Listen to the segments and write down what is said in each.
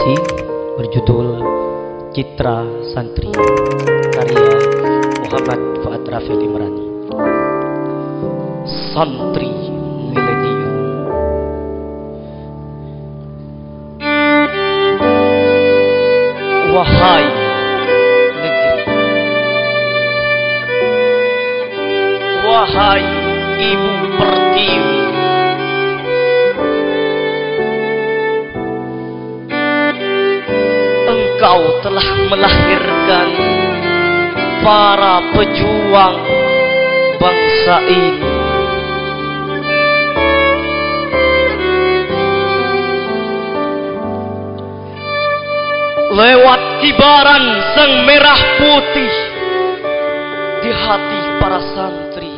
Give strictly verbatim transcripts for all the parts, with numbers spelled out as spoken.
puisi berjudul Citra Santri karya Muhammad Fuad Rafael Imrani. Santri Milenial. Wahai negeri, wahai ibu pertiwi, engkau telah melahirkan para pejuang bangsa ini. Lewat kibaran sang merah putih di hati para santri,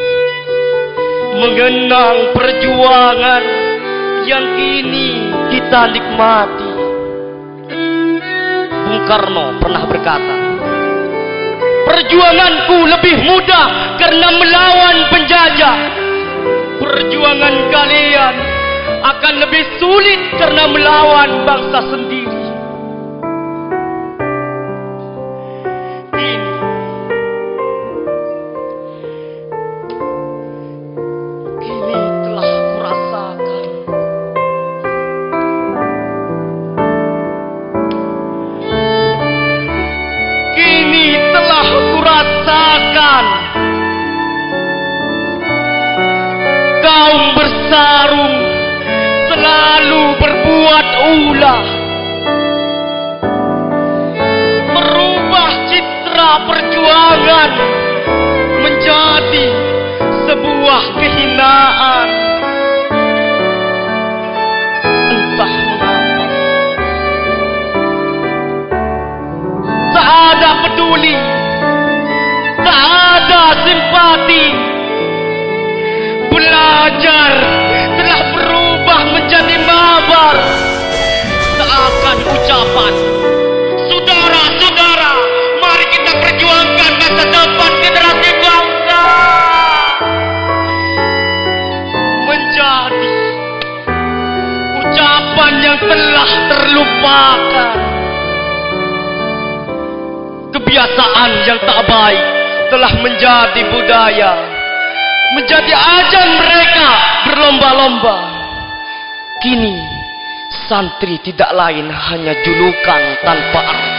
mengenang perjuangan yang kini kita nikmati. Bung Karno pernah berkata, perjuanganku lebih mudah karena melawan penjajah. Perjuangan kalian akan lebih sulit karena melawan bangsa sendiri. Kaum bersarung selalu berbuat ulah, merubah citra perjuangan menjadi sebuah kehinaan. Entah mengapa, tak ada peduli, tak ada simpati. Belajar telah berubah menjadi mabar. Seakan ucapan, saudara-saudara, mari kita perjuangkan masa depan generasi bangsa, menjadi ucapan yang telah terlupakan. Kebiasaan yang tak baik telah menjadi budaya, menjadi ajang mereka berlomba-lomba. Kini santri tidak lain hanya julukan tanpa arti.